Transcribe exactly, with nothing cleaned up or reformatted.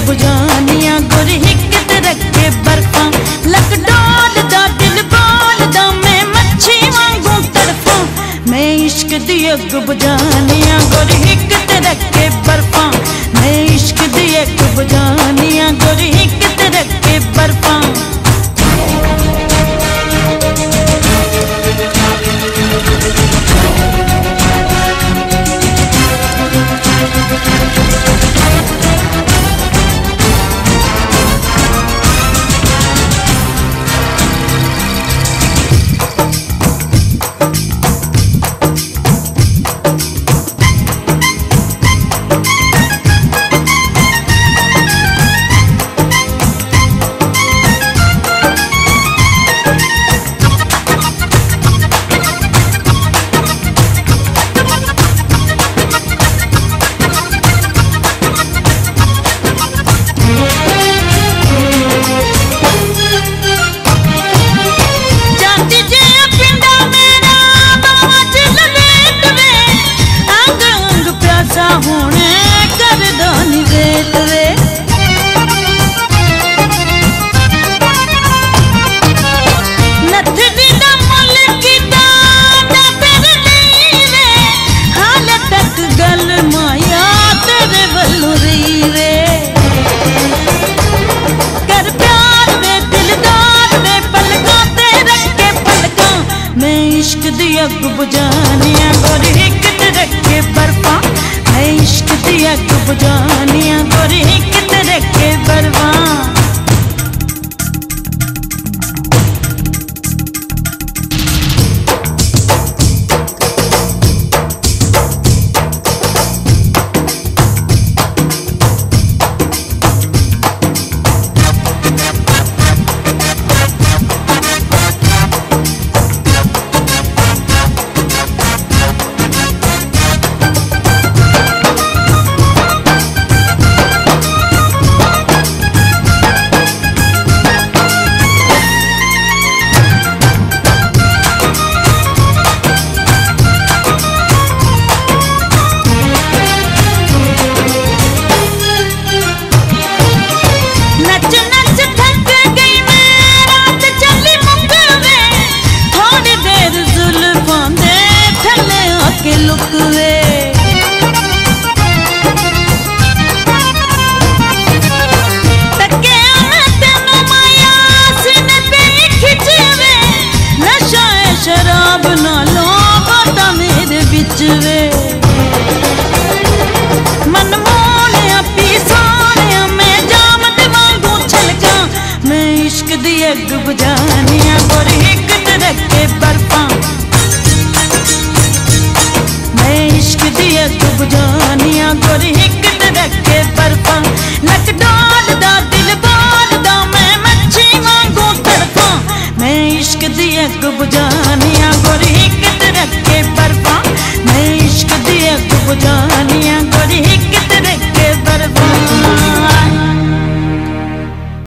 बुझानिया गोरी हिक ते रखे बर्फा लक डोल दा दिल बोल दा मैं मच्छी वांगू तड़फा मैं इश्क दी अग बुझानिया गोरी हिक ते रखे बर्फा मैं इश्क दी अग बुझानिया गोरी हिक ते रखे बर्फा अग बुझानिया गोरी हिक ते रखे बर्फा मैं इश्क दी अग बुझानिया गोरी हिक ते रखे बर्फा शराब ना लो बाता मेरे बिच वे मन मोने पी सोने मैं जाम दे वांगू छलका मैं इश्क दी अग बुझानिया गोरी हिक ते रखे बर्फा मैं इश्क दी अग बुझानिया गोरी हिक ते रखे बर्फा लक डोल दा दिल बोल दा मैं मच्छी वांगू तड़फा मैं इश्क दी अग बुझा